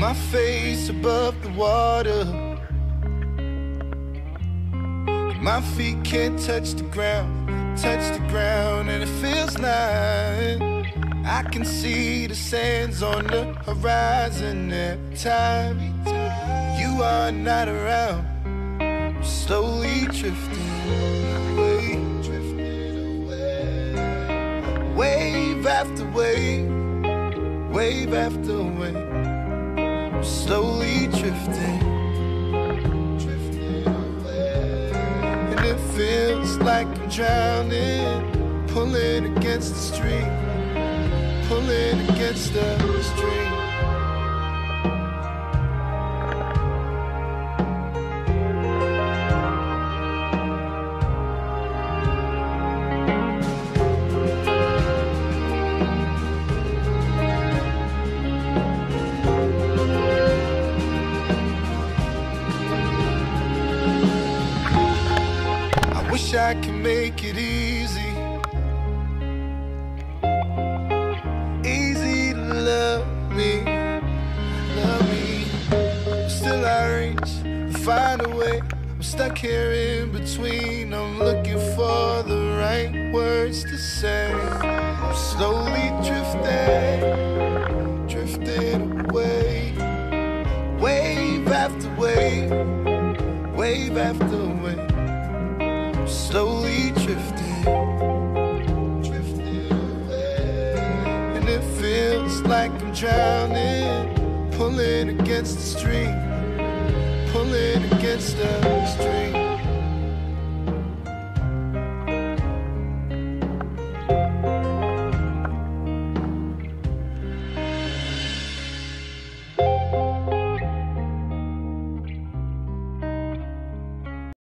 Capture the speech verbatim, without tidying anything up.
my face above the water. My feet can't touch the ground, touch the ground, and it feels like I can see the sands on the horizon every time you are not around. I'm slowly drifting away, drifting away. Wave after wave, wave after wave. I'm slowly drifting. It feels like I'm drowning, pulling against the stream, pulling against the stream. Wish I could make it easy, easy to love me, love me. Still I reach, find a way. I'm stuck here in between. I'm looking for the right words to say. I'm slowly drifting, drifting away. Wave after wave, wave after wave. Slowly drifting, drifting away. And it feels like I'm drowning, pulling against the stream, pulling against the stream.